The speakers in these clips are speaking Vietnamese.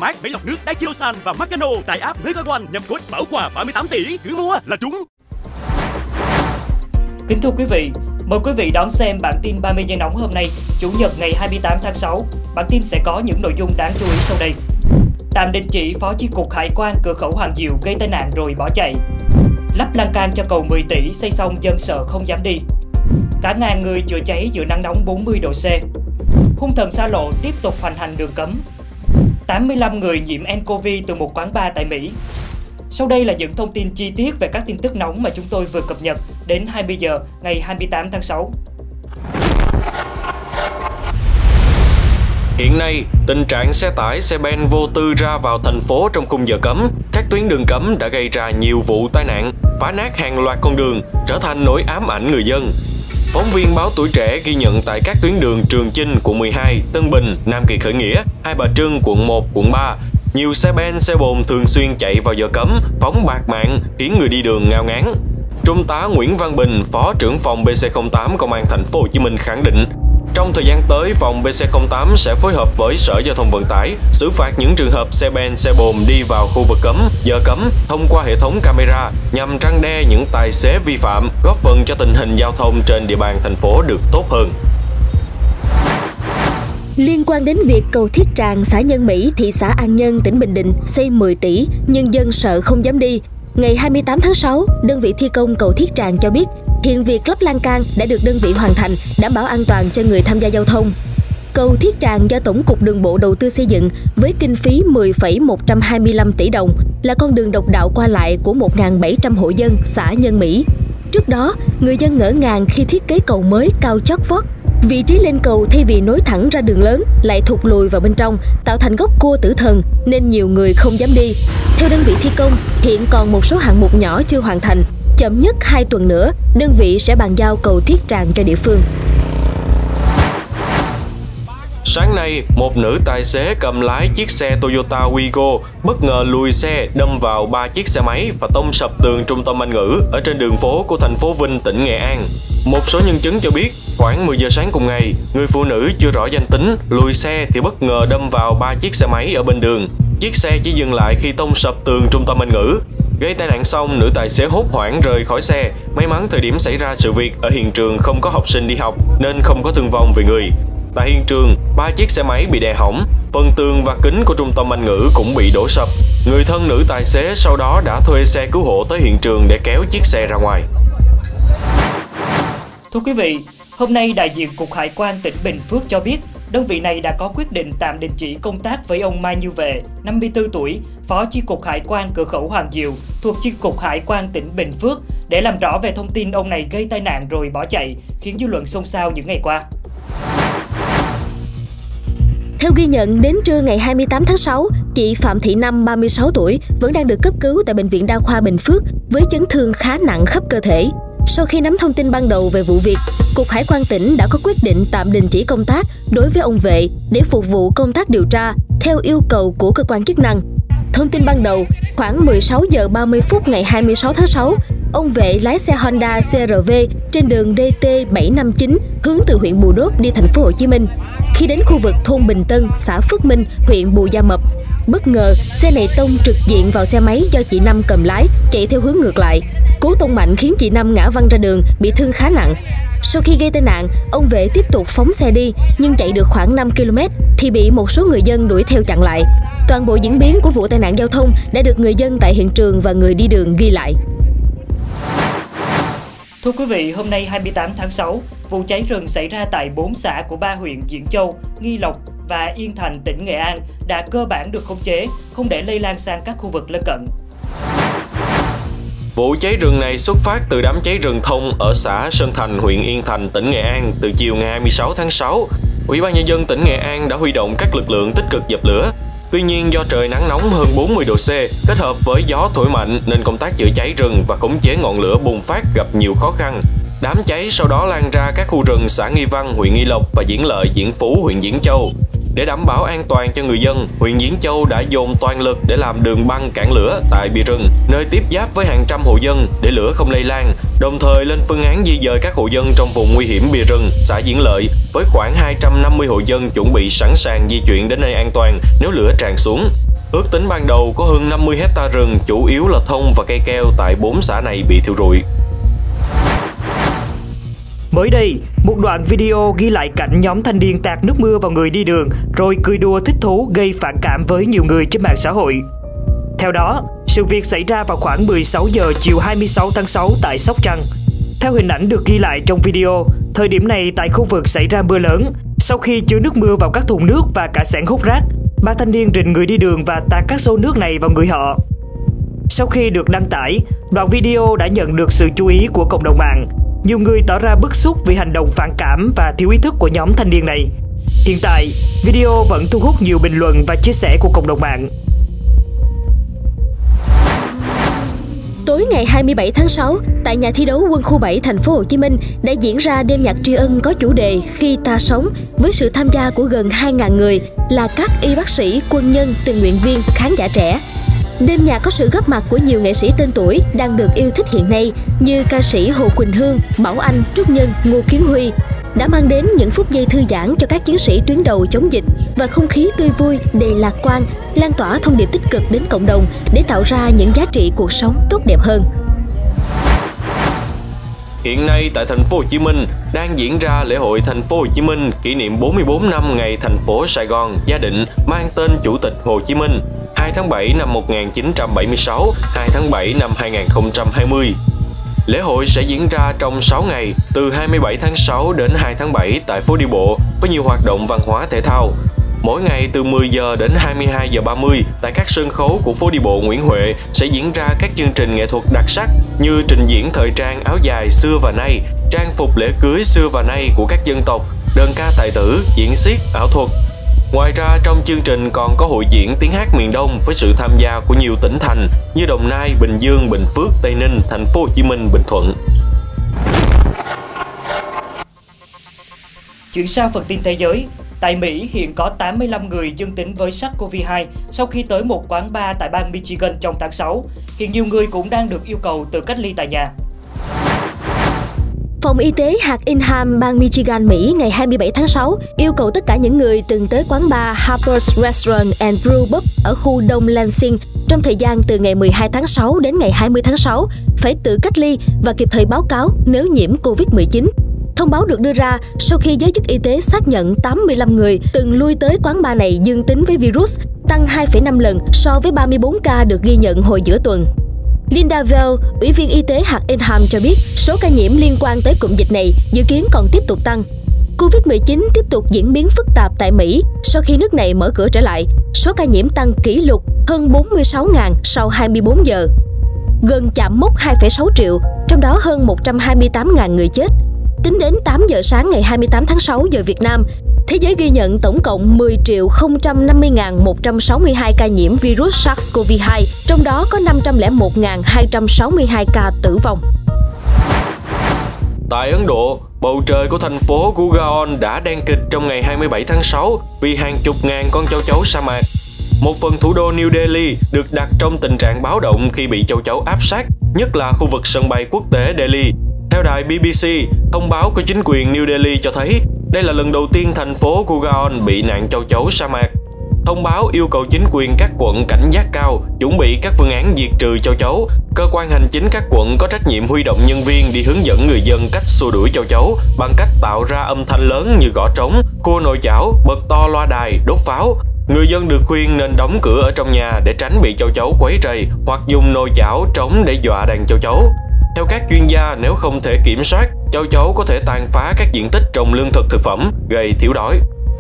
mát, máy lọc nước Daikirosan và Makano tại app Mega One nhập code bảo quà 38 tỷ, cứ mua là trúng. Kính thưa quý vị, mời quý vị đón xem bản tin 30 giây nóng hôm nay, Chủ nhật ngày 28 tháng 6. Bản tin sẽ có những nội dung đáng chú ý sau đây. Tạm đình chỉ Phó Chi cục Hải quan cửa khẩu Hoàng Diệu gây tai nạn rồi bỏ chạy. Lắp lan can cho cầu 10 tỷ xây xong dân sợ không dám đi. Cả ngàn người chữa cháy giữa nắng nóng 40 độ C. Hung thần xa lộ tiếp tục hoành hành đường cấm. 85 người nhiễm nCoV từ một quán bar tại Mỹ. Sau đây là những thông tin chi tiết về các tin tức nóng mà chúng tôi vừa cập nhật đến 20 giờ ngày 28 tháng 6. Hiện nay, tình trạng xe tải, xe ben vô tư ra vào thành phố trong khung giờ cấm, các tuyến đường cấm đã gây ra nhiều vụ tai nạn, phá nát hàng loạt con đường, trở thành nỗi ám ảnh người dân. Phóng viên báo Tuổi Trẻ ghi nhận tại các tuyến đường Trường Chinh, quận 12, Tân Bình, Nam Kỳ Khởi Nghĩa, Hai Bà Trưng, quận 1, quận 3, nhiều xe ben, xe bồn thường xuyên chạy vào giờ cấm, phóng bạt mạng, khiến người đi đường ngao ngán. Trung tá Nguyễn Văn Bình, Phó trưởng phòng BC08 Công an Thành phố Hồ Chí Minh khẳng định, trong thời gian tới, phòng BC08 sẽ phối hợp với Sở Giao thông Vận tải xử phạt những trường hợp xe ben, xe bồn đi vào khu vực cấm, giờ cấm thông qua hệ thống camera nhằm răn đe những tài xế vi phạm, góp phần cho tình hình giao thông trên địa bàn thành phố được tốt hơn. Liên quan đến việc cầu Thiết Tràng, xã Nhân Mỹ, thị xã An Nhơn, tỉnh Bình Định xây 10 tỷ, nhân dân sợ không dám đi. Ngày 28 tháng 6, đơn vị thi công cầu Thiết Tràng cho biết, hiện việc lắp lan can đã được đơn vị hoàn thành, đảm bảo an toàn cho người tham gia giao thông. Cầu Thiết Tràng do Tổng cục Đường bộ đầu tư xây dựng với kinh phí 10,125 tỷ đồng, là con đường độc đạo qua lại của 1.700 hộ dân xã Nhân Mỹ. Trước đó, người dân ngỡ ngàng khi thiết kế cầu mới cao chót vót. Vị trí lên cầu thay vì nối thẳng ra đường lớn lại thụt lùi vào bên trong, tạo thành góc cua tử thần nên nhiều người không dám đi. Theo đơn vị thi công, hiện còn một số hạng mục nhỏ chưa hoàn thành. Chậm nhất 2 tuần nữa, đơn vị sẽ bàn giao cầu Thiết Tràng cho địa phương. Sáng nay, một nữ tài xế cầm lái chiếc xe Toyota Wigo bất ngờ lùi xe đâm vào 3 chiếc xe máy và tông sập tường trung tâm Anh ngữ ở trên đường phố của thành phố Vinh, tỉnh Nghệ An. Một số nhân chứng cho biết, khoảng 10 giờ sáng cùng ngày, người phụ nữ chưa rõ danh tính lùi xe thì bất ngờ đâm vào 3 chiếc xe máy ở bên đường. Chiếc xe chỉ dừng lại khi tông sập tường trung tâm Anh ngữ. Gây tai nạn xong, nữ tài xế hốt hoảng rời khỏi xe. May mắn thời điểm xảy ra sự việc ở hiện trường không có học sinh đi học nên không có thương vong về người. Tại hiện trường, 3 chiếc xe máy bị đè hỏng, phần tường và kính của trung tâm Anh ngữ cũng bị đổ sập. Người thân nữ tài xế sau đó đã thuê xe cứu hộ tới hiện trường để kéo chiếc xe ra ngoài. Thưa quý vị, hôm nay đại diện Cục Hải quan tỉnh Bình Phước cho biết, đơn vị này đã có quyết định tạm đình chỉ công tác với ông Mai Như Vệ, 54 tuổi, Phó Chi cục Hải quan cửa khẩu Hoàng Diệu thuộc Chi cục Hải quan tỉnh Bình Phước để làm rõ về thông tin ông này gây tai nạn rồi bỏ chạy, khiến dư luận xôn xao những ngày qua. Theo ghi nhận, đến trưa ngày 28 tháng 6, chị Phạm Thị Năm, 36 tuổi, vẫn đang được cấp cứu tại Bệnh viện Đa khoa Bình Phước với chấn thương khá nặng khắp cơ thể. Sau khi nắm thông tin ban đầu về vụ việc, Cục Hải quan tỉnh đã có quyết định tạm đình chỉ công tác đối với ông Vệ để phục vụ công tác điều tra theo yêu cầu của cơ quan chức năng. Thông tin ban đầu, khoảng 16 giờ 30 phút ngày 26 tháng 6, ông Vệ lái xe Honda CR-V trên đường DT759 hướng từ huyện Bù Đốp đi thành phố Hồ Chí Minh. Khi đến khu vực thôn Bình Tân, xã Phước Minh, huyện Bù Gia Mập, bất ngờ xe này tông trực diện vào xe máy do chị Năm cầm lái chạy theo hướng ngược lại. Cú tông mạnh khiến chị Năm ngã văng ra đường, bị thương khá nặng. Sau khi gây tai nạn, ông Vệ tiếp tục phóng xe đi nhưng chạy được khoảng 5 km thì bị một số người dân đuổi theo chặn lại. Toàn bộ diễn biến của vụ tai nạn giao thông đã được người dân tại hiện trường và người đi đường ghi lại. Thưa quý vị, hôm nay 28 tháng 6, vụ cháy rừng xảy ra tại 4 xã của 3 huyện Diễn Châu, Nghi Lộc và Yên Thành, tỉnh Nghệ An đã cơ bản được khống chế, không để lây lan sang các khu vực lân cận. Vụ cháy rừng này xuất phát từ đám cháy rừng thông ở xã Sơn Thành, huyện Yên Thành, tỉnh Nghệ An từ chiều ngày 26 tháng 6. Ủy ban Nhân dân tỉnh Nghệ An đã huy động các lực lượng tích cực dập lửa. Tuy nhiên do trời nắng nóng hơn 40 độ C kết hợp với gió thổi mạnh nên công tác chữa cháy rừng và khống chế ngọn lửa bùng phát gặp nhiều khó khăn. Đám cháy sau đó lan ra các khu rừng xã Nghi Văn, huyện Nghi Lộc và Diễn Lợi, Diễn Phú, huyện Diễn Châu. Để đảm bảo an toàn cho người dân, huyện Diễn Châu đã dồn toàn lực để làm đường băng cản lửa tại bìa rừng, nơi tiếp giáp với hàng trăm hộ dân để lửa không lây lan, đồng thời lên phương án di dời các hộ dân trong vùng nguy hiểm bìa rừng, xã Diễn Lợi với khoảng 250 hộ dân chuẩn bị sẵn sàng di chuyển đến nơi an toàn nếu lửa tràn xuống. Ước tính ban đầu có hơn 50 hecta rừng, chủ yếu là thông và cây keo tại 4 xã này bị thiêu rụi. Mới đây, một đoạn video ghi lại cảnh nhóm thanh niên tạt nước mưa vào người đi đường rồi cười đùa thích thú gây phản cảm với nhiều người trên mạng xã hội. Theo đó, sự việc xảy ra vào khoảng 16 giờ chiều 26 tháng 6 tại Sóc Trăng. Theo hình ảnh được ghi lại trong video, thời điểm này tại khu vực xảy ra mưa lớn, sau khi chứa nước mưa vào các thùng nước và cả xẻng hút rác, 3 thanh niên rình người đi đường và tạt các xô nước này vào người họ. Sau khi được đăng tải, đoạn video đã nhận được sự chú ý của cộng đồng mạng. Nhiều người tỏ ra bức xúc vì hành động phản cảm và thiếu ý thức của nhóm thanh niên này. Hiện tại, video vẫn thu hút nhiều bình luận và chia sẻ của cộng đồng mạng. Tối ngày 27 tháng 6, tại nhà thi đấu Quân khu 7 thành phố Hồ Chí Minh đã diễn ra đêm nhạc tri ân có chủ đề Khi ta sống với sự tham gia của gần 2.000 người là các y bác sĩ, quân nhân, tình nguyện viên, khán giả trẻ. Đêm nhạc có sự góp mặt của nhiều nghệ sĩ tên tuổi đang được yêu thích hiện nay như ca sĩ Hồ Quỳnh Hương, Bảo Anh, Trúc Nhân, Ngô Kiến Huy đã mang đến những phút giây thư giãn cho các chiến sĩ tuyến đầu chống dịch và không khí tươi vui, đầy lạc quan, lan tỏa thông điệp tích cực đến cộng đồng để tạo ra những giá trị cuộc sống tốt đẹp hơn. Hiện nay tại thành phố Hồ Chí Minh đang diễn ra lễ hội thành phố Hồ Chí Minh kỷ niệm 44 năm ngày thành phố Sài Gòn gia định mang tên Chủ tịch Hồ Chí Minh 2 tháng 7 năm 1976, 2 tháng 7 năm 2020. Lễ hội sẽ diễn ra trong 6 ngày, từ 27 tháng 6 đến 2 tháng 7 tại phố đi bộ với nhiều hoạt động văn hóa thể thao. Mỗi ngày từ 10 giờ đến 22 giờ 30 tại các sân khấu của phố đi bộ Nguyễn Huệ sẽ diễn ra các chương trình nghệ thuật đặc sắc như trình diễn thời trang áo dài xưa và nay, trang phục lễ cưới xưa và nay của các dân tộc, đơn ca tài tử, diễn xiếc, ảo thuật. Ngoài ra trong chương trình còn có hội diễn tiếng hát miền Đông với sự tham gia của nhiều tỉnh thành như Đồng Nai, Bình Dương, Bình Phước, Tây Ninh, Thành phố Hồ Chí Minh, Bình Thuận. Chuyển sang phần tin thế giới, tại Mỹ hiện có 85 người dương tính với SARS-CoV-2 sau khi tới một quán bar tại bang Michigan trong tháng 6. Hiện nhiều người cũng đang được yêu cầu tự cách ly tại nhà. Phòng y tế hạt Ingham, bang Michigan, Mỹ ngày 27 tháng 6 yêu cầu tất cả những người từng tới quán bar Harper's Restaurant and Brew Pub ở khu Đông Lansing trong thời gian từ ngày 12 tháng 6 đến ngày 20 tháng 6 phải tự cách ly và kịp thời báo cáo nếu nhiễm Covid-19. Thông báo được đưa ra sau khi giới chức y tế xác nhận 85 người từng lui tới quán bar này dương tính với virus, tăng 2,5 lần so với 34 ca được ghi nhận hồi giữa tuần. Linda Vell, Ủy viên y tế hạt Ingham cho biết số ca nhiễm liên quan tới cụm dịch này dự kiến còn tiếp tục tăng. Covid-19 tiếp tục diễn biến phức tạp tại Mỹ sau khi nước này mở cửa trở lại. Số ca nhiễm tăng kỷ lục hơn 46.000 sau 24 giờ. Gần chạm mốc 2,6 triệu, trong đó hơn 128.000 người chết. Tính đến 8 giờ sáng ngày 28 tháng 6 giờ Việt Nam, thế giới ghi nhận tổng cộng 10.050.162 ca nhiễm virus SARS-CoV-2, trong đó có 501.262 ca tử vong. Tại Ấn Độ, bầu trời của thành phố Gurgaon đã đen kịt trong ngày 27 tháng 6 vì hàng chục ngàn con châu chấu sa mạc. Một phần thủ đô New Delhi được đặt trong tình trạng báo động khi bị châu chấu áp sát, nhất là khu vực sân bay quốc tế Delhi. Theo đài BBC, thông báo của chính quyền New Delhi cho thấy đây là lần đầu tiên thành phố Gurgaon bị nạn châu chấu sa mạc. Thông báo yêu cầu chính quyền các quận cảnh giác cao, chuẩn bị các phương án diệt trừ châu chấu. Cơ quan hành chính các quận có trách nhiệm huy động nhân viên đi hướng dẫn người dân cách xua đuổi châu chấu bằng cách tạo ra âm thanh lớn như gõ trống, cua nồi chảo, bật to loa đài, đốt pháo. Người dân được khuyên nên đóng cửa ở trong nhà để tránh bị châu chấu quấy rầy hoặc dùng nồi chảo, trống để dọa đàn châu chấu. Theo các chuyên gia, nếu không thể kiểm soát, châu chấu có thể tàn phá các diện tích trồng lương thực thực phẩm, gây thiếu đói.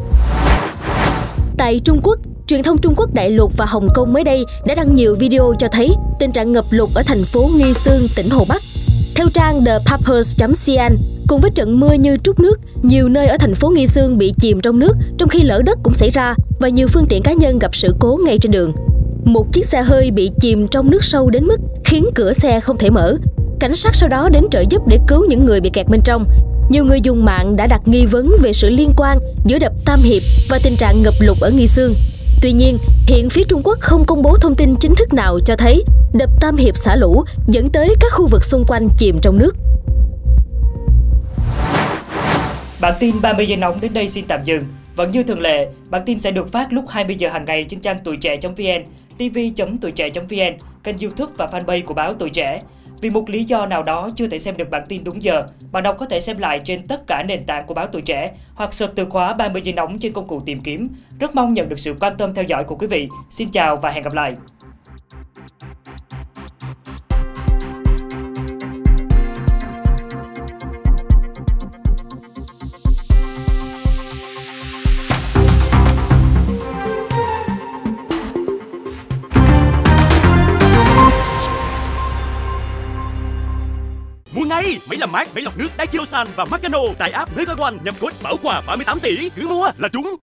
Tại Trung Quốc, truyền thông Trung Quốc đại lục và Hồng Kông mới đây đã đăng nhiều video cho thấy tình trạng ngập lụt ở thành phố Nghi Sương, tỉnh Hồ Bắc. Theo trang thepapers.cn, cùng với trận mưa như trút nước, nhiều nơi ở thành phố Nghi Sương bị chìm trong nước, trong khi lở đất cũng xảy ra và nhiều phương tiện cá nhân gặp sự cố ngay trên đường. Một chiếc xe hơi bị chìm trong nước sâu đến mức khiến cửa xe không thể mở. Cảnh sát sau đó đến trợ giúp để cứu những người bị kẹt bên trong. Nhiều người dùng mạng đã đặt nghi vấn về sự liên quan giữa đập Tam Hiệp và tình trạng ngập lụt ở Nghi Sương. Tuy nhiên, hiện phía Trung Quốc không công bố thông tin chính thức nào cho thấy đập Tam Hiệp xả lũ dẫn tới các khu vực xung quanh chìm trong nước. Bản tin 30 giây nóng đến đây xin tạm dừng. Vẫn như thường lệ, bản tin sẽ được phát lúc 20 giờ hàng ngày trên trang tuổi trẻ.vn. tv.tuitre.vn, kênh YouTube và fanpage của báo Tuổi Trẻ. Vì một lý do nào đó chưa thể xem được bản tin đúng giờ, bạn đọc có thể xem lại trên tất cả nền tảng của báo Tuổi Trẻ hoặc search từ khóa 30 giây nóng trên công cụ tìm kiếm. Rất mong nhận được sự quan tâm theo dõi của quý vị. Xin chào và hẹn gặp lại! Mua ngay máy làm mát, máy lọc nước Daikirosan và Makano tại app Mega One, nhập code bảo quà 38 tỷ, cứ mua là trúng.